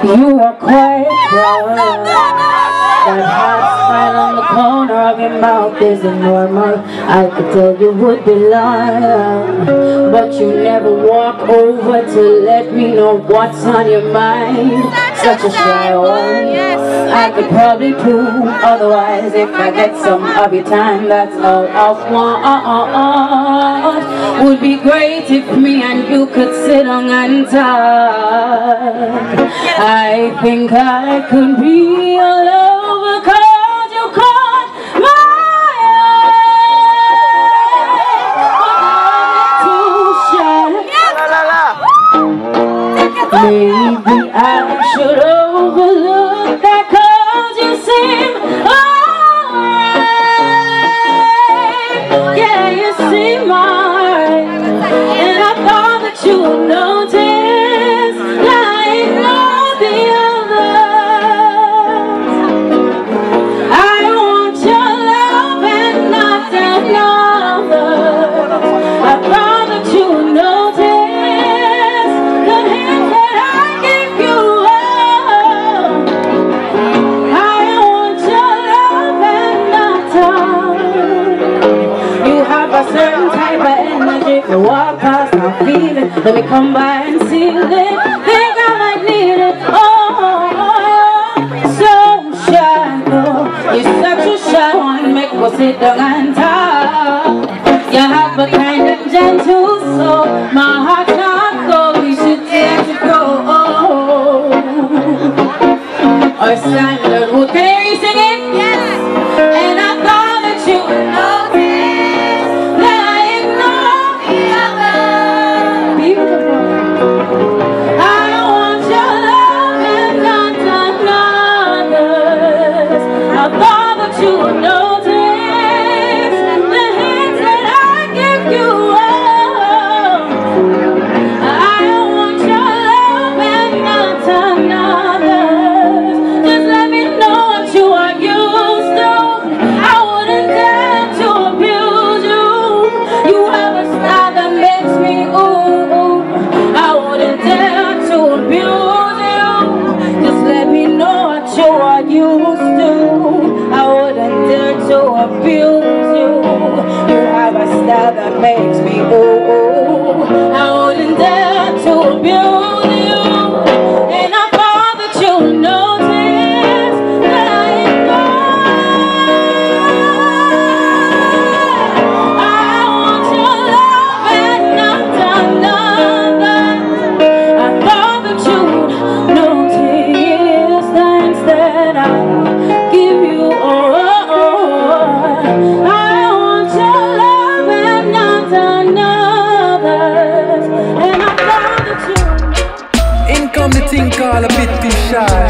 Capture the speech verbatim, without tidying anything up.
You are quite proud. That hot smile on the corner of your mouth isn't normal. I could tell you would be lying, but you never walk over to let me know what's on your mind. Such a shy one. I could probably prove otherwise if I get some of your time. That's all I want. Would be great if me and you could sit on and talk. I think I could be your lover, 'cause you caught my eye. Too shy. Maybe I should overlook that, 'cause you seem alright. Yeah, you seem alright, and I thought that you would notice. You walk past my feeling, let me come by and seal it. Think I might need it. Oh, so shy, girl. You're such a shy one. Make us sit down and talk. You have a kind of gentle soul. My heart's not cold. We should let it go. Our standard would carry singing. Yes. And I thought that you would know. Abuse you. You have a style that makes me ooh. I wouldn't dare to abuse you, and I thought that you noticed that I ignore. I want your love and not another. I thought that you would notice that instead I give you all. Come the thing called a bit too shy.